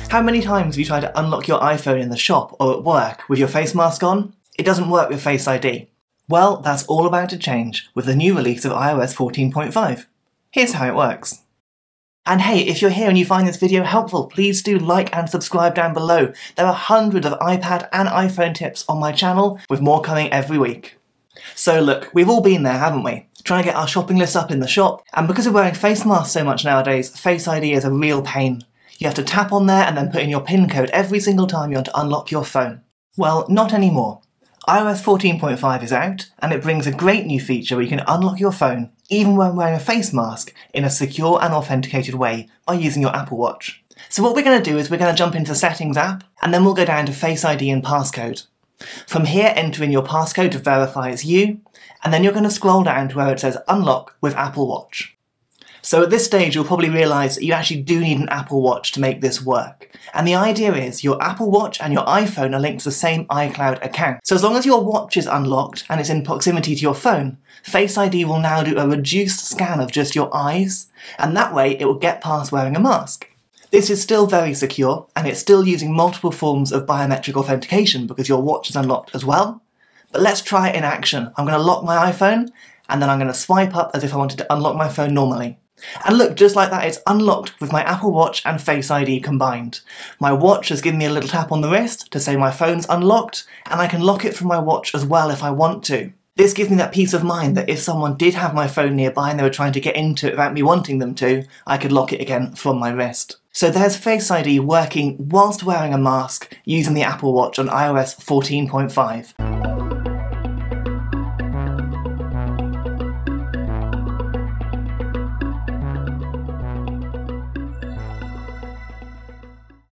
How many times have you tried to unlock your iPhone in the shop or at work with your face mask on? It doesn't work with Face ID. Well, that's all about to change with the new release of iOS 14.5. Here's how it works. And hey, if you're here and you find this video helpful, please do like and subscribe down below. There are hundreds of iPad and iPhone tips on my channel, with more coming every week. So look, we've all been there, haven't we? Trying to get our shopping list up in the shop, and because we're wearing face masks so much nowadays, Face ID is a real pain. You have to tap on there and then put in your PIN code every single time you want to unlock your phone. Well, not anymore. iOS 14.5 is out, and it brings a great new feature where you can unlock your phone, even when wearing a face mask, in a secure and authenticated way by using your Apple Watch. So what we're going to do is we're going to jump into the Settings app, and then we'll go down to Face ID and passcode. From here, enter in your passcode to verify it's you, and then you're going to scroll down to where it says Unlock with Apple Watch. So at this stage, you'll probably realise that you actually do need an Apple Watch to make this work. And the idea is your Apple Watch and your iPhone are linked to the same iCloud account. So as long as your watch is unlocked and it's in proximity to your phone, Face ID will now do a reduced scan of just your eyes, and that way it will get past wearing a mask. This is still very secure, and it's still using multiple forms of biometric authentication because your watch is unlocked as well. But let's try it in action. I'm going to lock my iPhone, and then I'm going to swipe up as if I wanted to unlock my phone normally. And look, just like that, it's unlocked with my Apple Watch and Face ID combined. My watch has given me a little tap on the wrist to say my phone's unlocked, and I can lock it from my watch as well if I want to. This gives me that peace of mind that if someone did have my phone nearby and they were trying to get into it without me wanting them to, I could lock it again from my wrist. So there's Face ID working whilst wearing a mask using the Apple Watch on iOS 14.5.